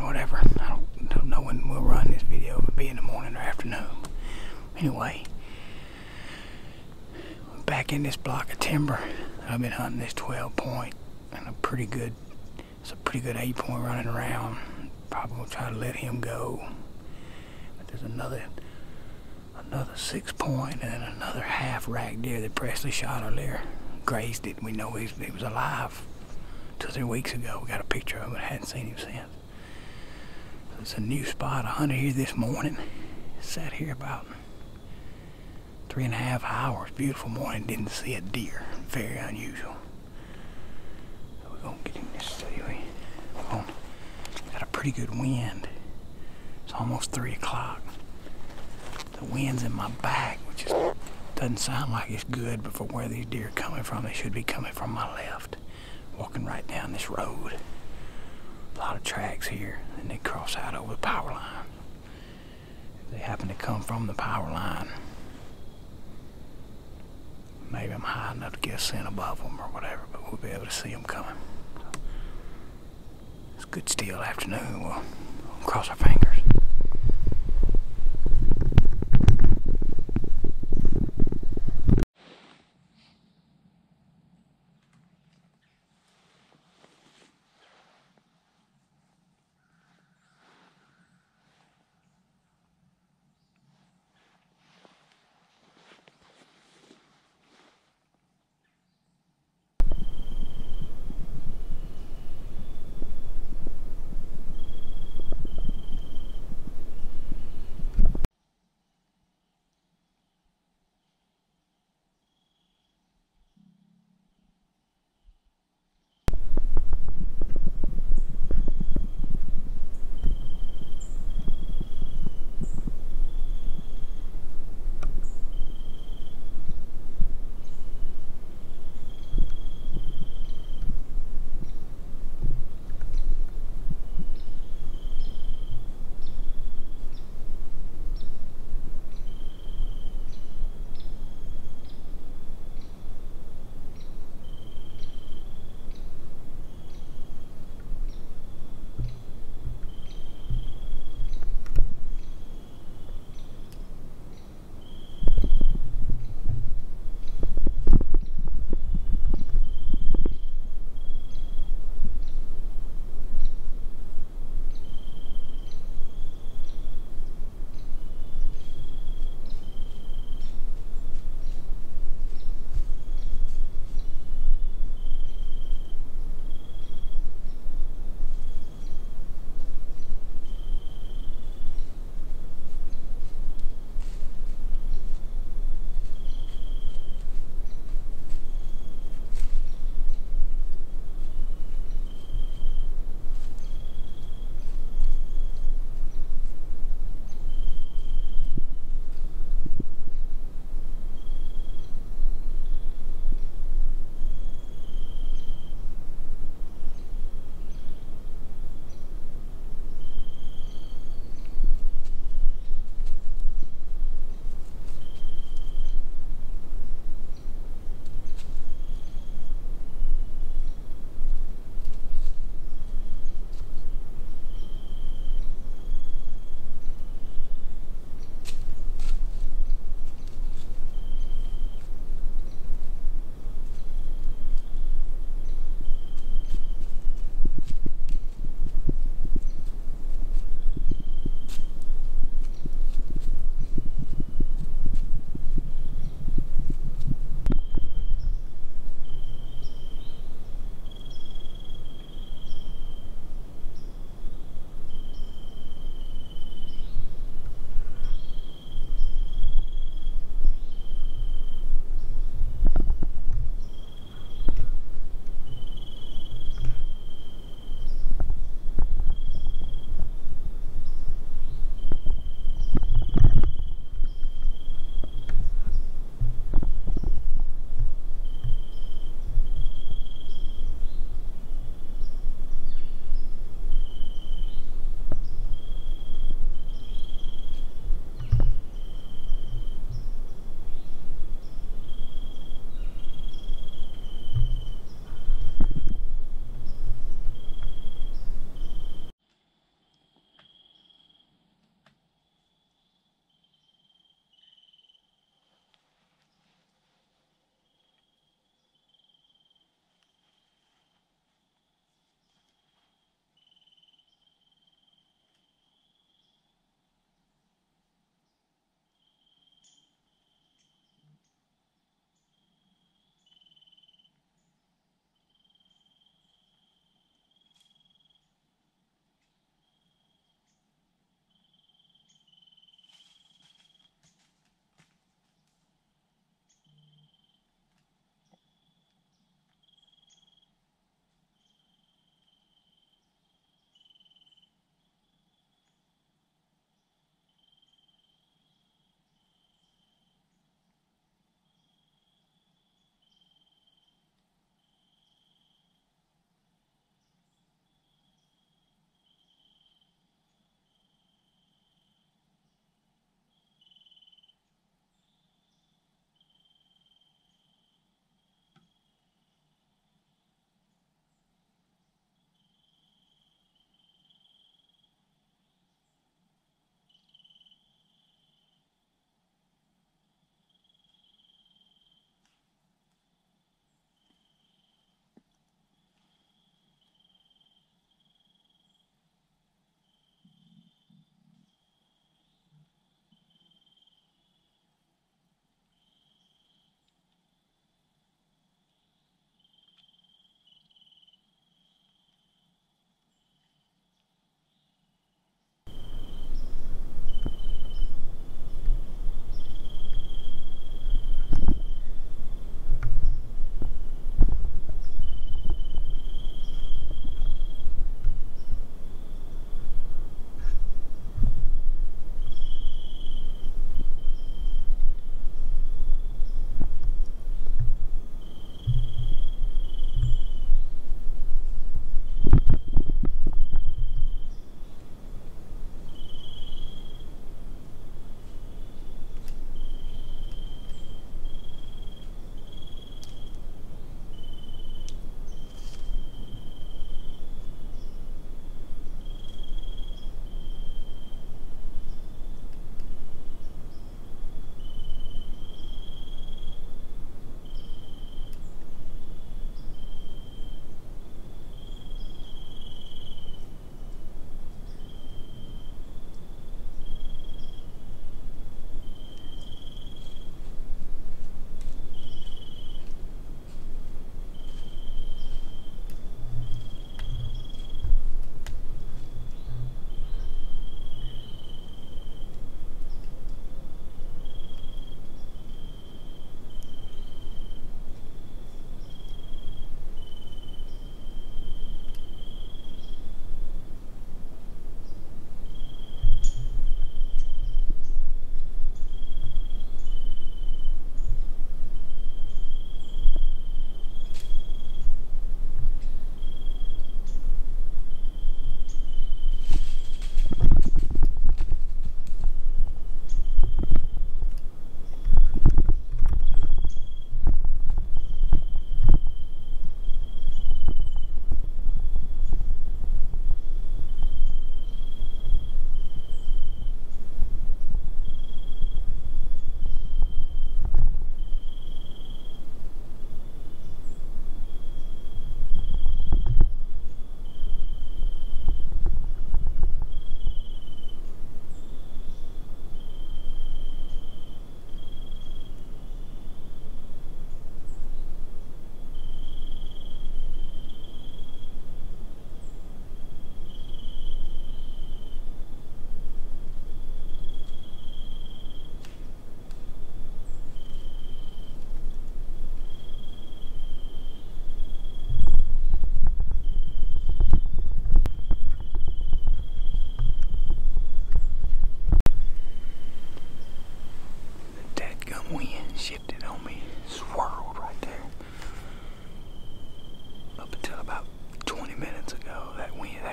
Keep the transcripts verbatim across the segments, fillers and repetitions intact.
whatever. I don't, don't know when we'll run this video. It'll be in the morning or afternoon. Anyway, back in this block of timber. I've been hunting this twelve point and a pretty good, it's a pretty good eight point running around. Probably gonna try to let him go. But there's another, another six point and another half rack deer that Presley shot earlier. Grazed it. We know he's, he was alive two or three weeks ago. We got a picture of him, but hadn't seen him since. So it's a new spot. I hunted here this morning. Sat here about three and a half hours. Beautiful morning. Didn't see a deer. Very unusual. So we're gonna get in this studio. Got a pretty good wind. It's almost three o'clock. The wind's in my back, which is, doesn't sound like it's good, but for where these deer are coming from, they should be coming from my left. Walking right down this road. A lot of tracks here, and they cross out over the power line. If they happen to come from the power line, maybe I'm high enough to get a scent above them or whatever, but we'll be able to see them coming. It's a good still afternoon. We'll, we'll cross our fingers.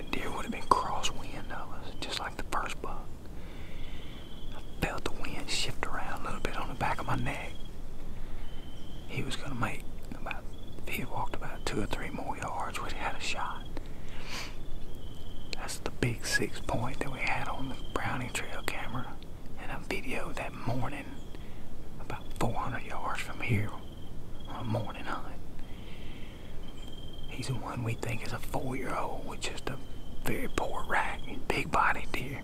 That deer would have been crosswind of us, just like the first buck. I felt the wind shift around a little bit on the back of my neck. He was gonna make about, if he had walked about two or three more yards, we'd have had a shot. That's the big six point that we had on the Browning trail camera, and I videoed that morning about four hundred yards from here on a morning hunt. He's the one we think is a four-year-old with just a very poor rack, big body deer.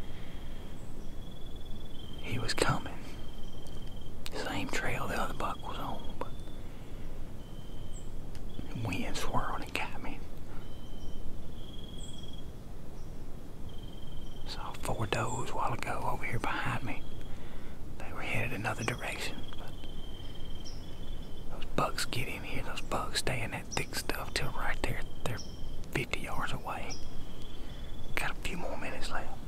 He was coming. Same trail the other buck was on, but the wind swirled and got me. Saw four does a while ago over here behind me. They were headed another direction, but those bucks get in here. Those bucks stay in that thick stuff till right there. They're fifty yards away. Got a few more minutes left.